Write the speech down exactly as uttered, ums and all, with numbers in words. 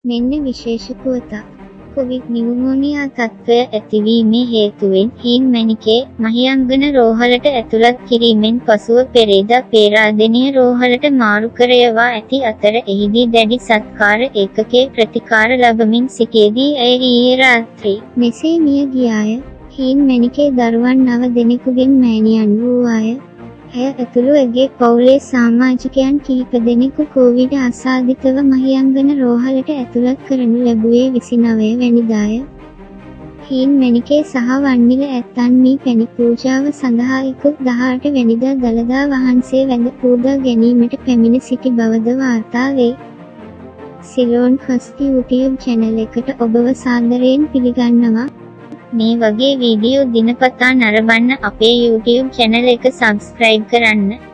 මෙන්න විශේෂ පුවතක්. කොවිඩ් නියුමෝනියා තත්ත්වය ඇතිවීමේ හේතුවෙන් හීන් මැණිකේ මහියංගන රෝහලට ඇතුළත් කිරීමෙන් පසුව පෙරේදා පේරාදෙණිය රෝහලට මාරු කර යවා ඇති අතර එහිදී දැඩි සත්කාර ඒකකයේ ප්‍රතිකාර ලබමින් සිටියේදී ඇය ඊයේ රාත්‍රී මෙසේ මිය ගියාය. හීන් මැණිකේ දරුවන් නව දෙනෙකුගෙන් මෑණියන් වූවාය. ඇය ඇතුළු ඇගේ පවුලේ සමාජිකයන් කිහිප දෙනෙකු කෝවිඩ් ආසාදිතව මහියංගන රෝහලට ඇතුළත් කරනු ලැබුවේ විසිනවය වැනිදාය. හීන් මැණිකේ සහ වන්නිල ඇත්තන් මී පැණි පූජාව සඳහා ඉකුත් දහඅට වැනිදා දළදා වහන්සේ වැඳ පූජා ගැනීමට පැමිණ සිටි බවද වාර්තා වේ. සිලෝන් හොස්ටි YouTube channel එකට ඔබව සාදරයෙන් පිළිගන්නවා. මේ වගේ වීඩියෝ දිනපතා නරඹන්න අපේ YouTube channel එක subscribe කරන්න.